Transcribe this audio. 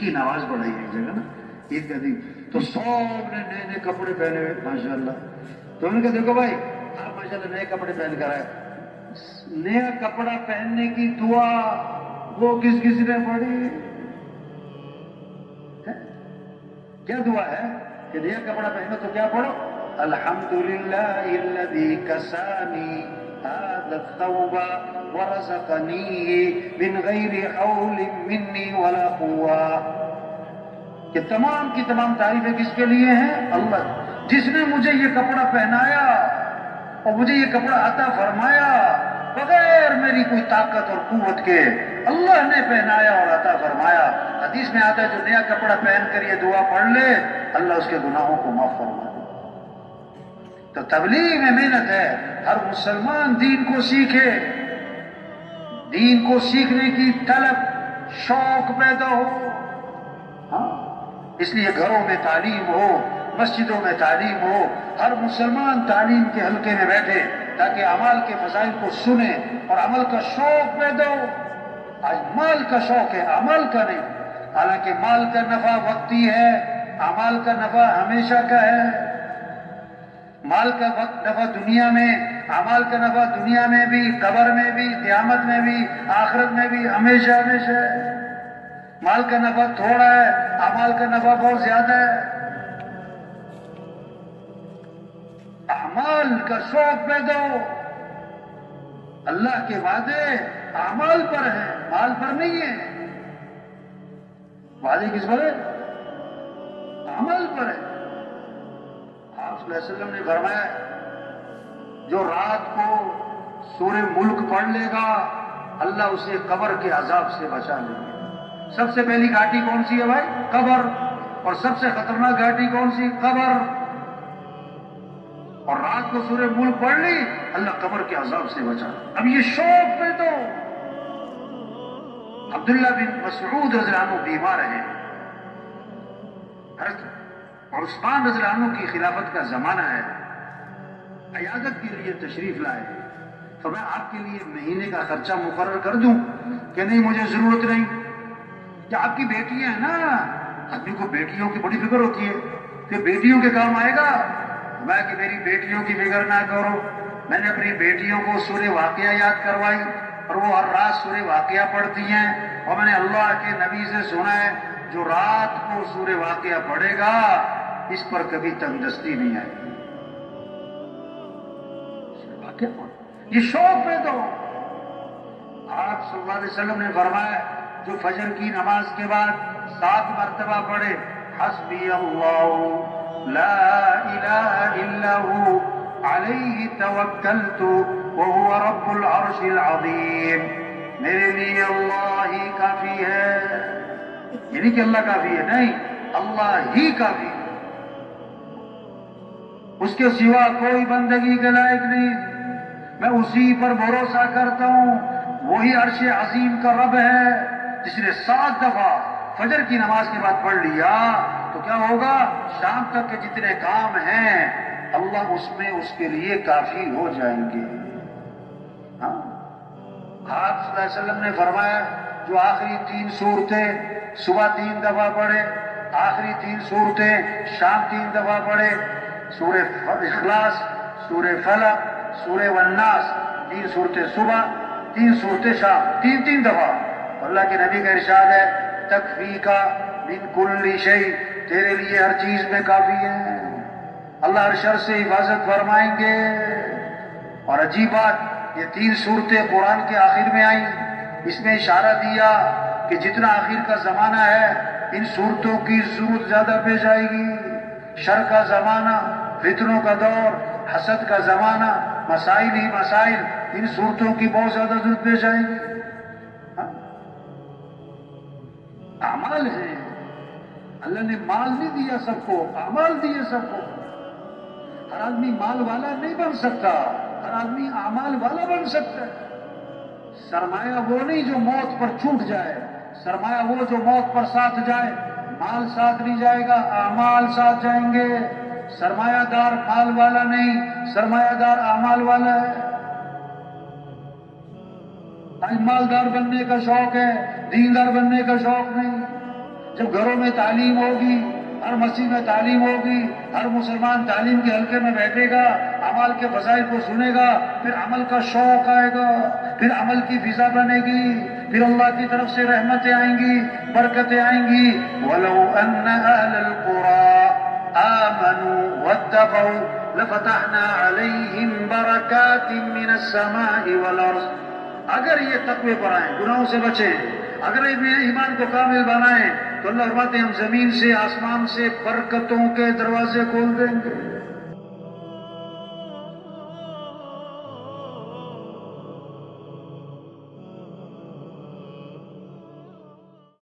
کی آواز بڑھائی ایک جگہ نا عید کا دن، تو سب نے نئے نئے کپڑے پہنے ہوئے ماشاء اللہ. تو انہوں نے کہا دیکھو بھائی آپ ماشاء اللہ نئے کپڑے پہن کر آئے. نیا کپڑا پہننے کی دعا وہ کس کس نے پڑھی؟ کیا دعا ہے کہ نیا کپڑا پہنو تو کیا پڑھو؟ الحمدللہ الذی کسانی هذا الثوب ورزقنی من غیر حول منی ولا قوہ. کہ تمام کی تمام تعریفیں کس کے لیے ہیں؟ اللہ، جس نے مجھے یہ کپڑا پہنایا اور مجھے یہ کپڑا عطا فرمایا بغیر میری کوئی طاقت اور قوت کے. اللہ نے پہنایا اور عطا فرمایا. حدیث میں آتا ہے جو نیا کپڑا پہن کر یہ دعا پڑھ لے اللہ اس کے گناہوں کو معاف فرما دے. تو تبلیغ میں محنت ہے. ہر مسلمان دین کو سیکھے، دین کو سیکھنے کی طلب شوق پیدا ہو. ہاں اس لیے گھروں میں تعلیم ہو، مسجدوں میں تعلیم ہو، ہر مسلمان تعلیم کے حلقے میں بیٹھے تاکہ اعمال کے فضائل کو سنے اور عمل کا شوق پیدا ہو. آج مال کا شوق ہے، عمل کا نہیں. حالانکہ مال کا نفع وقتی ہے، اعمال کا نفع ہمیشہ کا ہے. مال کا نفع دنیا میں، اعمال کا نفع دنیا میں بھی، قبر میں بھی، قیامت میں بھی، آخرت میں بھی ہمیشہ ہمیشہ ہے. مال کا نفع تھوڑا ہے، اعمال کا نفع بہت زیادہ ہے. اعمال کا شوق پیدا ہو. اللہ کے وعدے اعمال پر ہیں، مال پر نہیں ہے. وعدے کس پر ہے؟ عمل پر ہے. آپ صلی اللہ علیہ وسلم نے فرمایا جو رات کو سورہ ملک پڑھ لے گا اللہ اسے قبر کے عذاب سے بچا لے گا. سب سے پہلی گھاٹی کون سی ہے بھائی؟ قبر. اور سب سے خطرناک گھاٹی کون سی؟ قبر. اور رات کو سورہ ملک پڑھ لی اللہ قبر کے عذاب سے بچا. اب یہ شوق پہ تو عبداللہ بن مسعود رضی اللہ عنہ بیمار ہیں. اور عثمان رضی اللہ عنہ کی خلافت کا زمانہ ہے. عیادت کے لیے تشریف لائے. تو میں آپ کے لیے مہینے کا خرچہ مقرر کر دوں کہ نہیں مجھے ضرورت نہیں؟ کہ آپ کی بیٹیاں ہیں نا، آدمی کو بیٹیوں کی بڑی فکر ہوتی ہے کہ بیٹیوں کے کام آئے گا. میں کہ میری بیٹیوں کی فکر نہ کرو. میں نے اپنی بیٹیوں کو سورہ واقعہ یاد کروائی اور وہ ہر رات سورہ واقعہ پڑھتی ہیں. اور میں نے اللہ کے نبی سے سنا ہے جو رات کو سورہ واقعہ پڑھے گا اس پر کبھی تنگدستی نہیں آئے گی. یہ شوق ہے. تو آپ صلی اللہ علیہ وسلم نے فرمایا جو فجر کی نماز کے بعد 7 مرتبہ پڑھے حسبی اللہ لا الہ الا هو علیہ توکلت وهو رب العرش العظیم، میرے لیے اللہ ہی کافی ہے. یعنی کہ اللہ کافی ہے نہیں، اللہ ہی کافی ہے. اس کے سوا کوئی بندگی کے لائق نہیں. میں اسی پر بھروسہ کرتا ہوں. وہی عرش عظیم کا رب ہے جس نے 7 دفعہ فجر کی نماز کے بعد پڑھ لیا تو کیا ہوگا؟ شام تک کے جتنے کام ہیں اللہ اس میں اس کے لیے کافی ہو جائیں گے. ہاں آپ صلی اللہ علیہ وسلم نے فرمایا جو آخری 3 سورتیں صبح 3 دفعہ پڑھے، آخری 3 سورتیں شام 3 دفعہ پڑھے، سورہ اخلاص، سورہ فلق، سورہ والناس، 3 سورتیں صبح 3 سورتیں شام، 3 دفعہ. اللہ کے نبی کا ارشاد ہے تکفیکا من کل شیء، تیرے لیے ہر چیز میں کافی ہے. اللہ ہر شر سے حفاظت فرمائیں گے. اور عجیب بات یہ 3 سورتیں قرآن کے آخر میں آئیں. اس میں اشارہ دیا کہ جتنا آخر کا زمانہ ہے ان صورتوں کی ضرورت زیادہ پیش آئے گی. شر کا زمانہ، فتنوں کا دور، حسد کا زمانہ، مسائل ہی مسائل، ان صورتوں کی بہت زیادہ ضرورت پیش آئے گی. اعمال ہیں. اللہ نے مال نہیں دیا سب کو، اعمال دیے سب کو. ہر آدمی مال والا نہیں بن سکتا، ہر آدمی اعمال والا بن سکتا ہے. سرمایہ وہ نہیں جو موت پر چھوٹ جائے، سرمایہ وہ جو موت پر ساتھ جائے. مال ساتھ نہیں جائے گا، اعمال ساتھ جائیں گے. سرمایہ دار مال والا نہیں، سرمایہ دار اعمال والا ہے. مالدار بننے کا شوق ہے، دیندار بننے کا شوق نہیں. جب گھروں میں تعلیم ہوگی، ہر مسجد میں تعلیم ہوگی، ہر مسلمان تعلیم کے حلقے میں بیٹھے گا، عمل کے فضائل کو سنے گا، پھر عمل کا شوق آئے گا، پھر عمل کی فضا بنے گی، پھر اللہ کی طرف سے رحمتیں آئیں گی، برکتیں آئیں گی۔ وَلَوْ أَنَّ أَهْلَ الْقُرَىٰ آمَنُوا وَاتَّقَوْا لَفَتَحْنَا عَلَيْهِمْ بَرَكَاتٍ مِّنَ السَّمَاءِ وَالْأَرْضِ۔ اگر یہ تقوی پر آئیں، گناہوں سے بچیں، اگر یہ ایمان کو کامل بنائیں، تو اللہ فرماتے ہیں ہم زمین سے، آسمان سے برکتوں کے دروازے کھول دیں گے۔